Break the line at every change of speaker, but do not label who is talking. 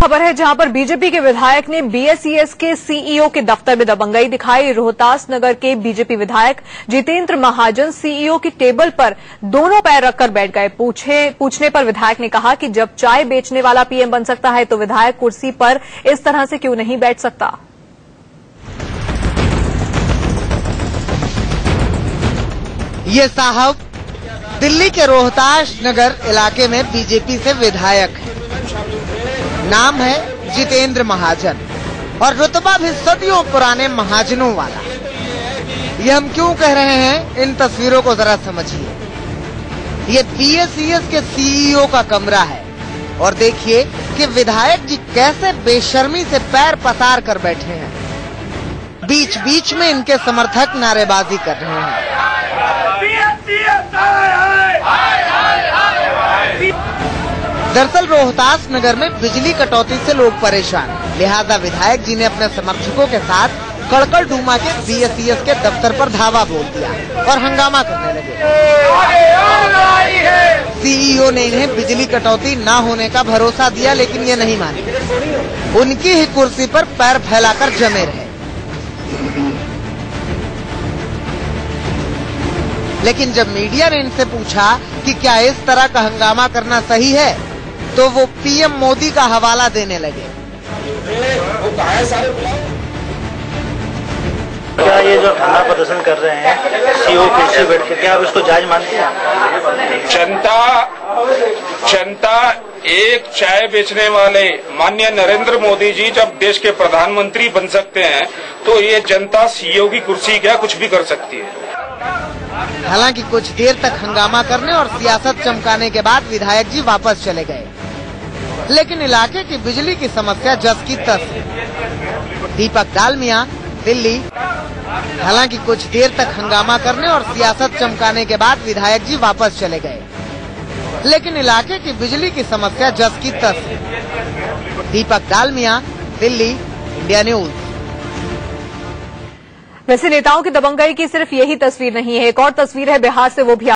खबर है जहां पर बीजेपी के विधायक ने बीएसईएस के सीईओ के दफ्तर में दबंगई दिखाई। रोहतास नगर के बीजेपी विधायक जितेंद्र महाजन सीईओ की टेबल पर दोनों पैर रखकर बैठ गए। पूछने पर विधायक ने कहा कि जब चाय बेचने वाला पीएम बन सकता है तो विधायक कुर्सी पर इस तरह से क्यों नहीं बैठ सकता।
ये साहब दिल्ली के रोहतास नगर इलाके में बीजेपी से विधायक है। नाम है जितेंद्र महाजन और रुतबा भी सदियों पुराने महाजनों वाला। ये हम क्यों कह रहे हैं, इन तस्वीरों को जरा समझिए। ये बीएसईएस के सीईओ का कमरा है और देखिए कि विधायक जी कैसे बेशर्मी से पैर पसार कर बैठे हैं। बीच बीच में इनके समर्थक नारेबाजी कर रहे हैं। दरअसल रोहतास नगर में बिजली कटौती से लोग परेशान, लिहाजा विधायक जी ने अपने समर्थकों के साथ कड़कड़ डूमा के बीएसईएस के दफ्तर पर धावा बोल दिया और हंगामा करने लगे। सीईओ ने इन्हें बिजली कटौती न होने का भरोसा दिया, लेकिन ये नहीं माने। उनकी ही कुर्सी पर पैर फैलाकर जमे रहे। लेकिन जब मीडिया ने इनसे पूछा कि क्या इस तरह का हंगामा करना सही है, तो वो पीएम मोदी का हवाला देने लगे।
क्या ये जो धरना प्रदर्शन कर रहे हैं सीईओ कुर्सी बैठ के, क्या आप इसको जायज मानते हैं?
जनता एक चाय बेचने वाले माननीय नरेंद्र मोदी जी जब देश के प्रधानमंत्री बन सकते हैं तो ये जनता सीईओ की कुर्सी क्या कुछ भी कर सकती है।
हालांकि कुछ देर तक हंगामा करने और सियासत चमकाने के बाद विधायक जी वापस चले गए, लेकिन इलाके की बिजली की समस्या जस की तस। दीपक डालमिया, दिल्ली। हालांकि कुछ देर तक हंगामा करने और सियासत चमकाने के बाद विधायक जी वापस चले गए, लेकिन इलाके की बिजली की समस्या जस की तस। Deepak Dalmia, Delhi, India News.
वैसे नेताओं की दबंगई की सिर्फ यही तस्वीर नहीं है, एक और तस्वीर है बिहार से, वो भी